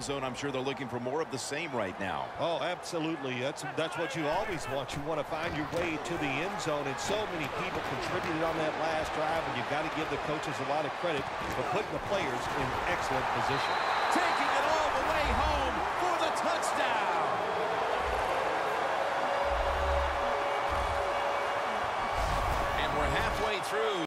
end zone. I'm sure they're looking for more of the same right now. Oh, absolutely. That's what you always want. You want to find your way to the end zone, and so many people contributed on that last drive, and you've got to give the coaches a lot of credit for putting the players in excellent position. Taking it all the way home for the touchdown. And we're halfway through.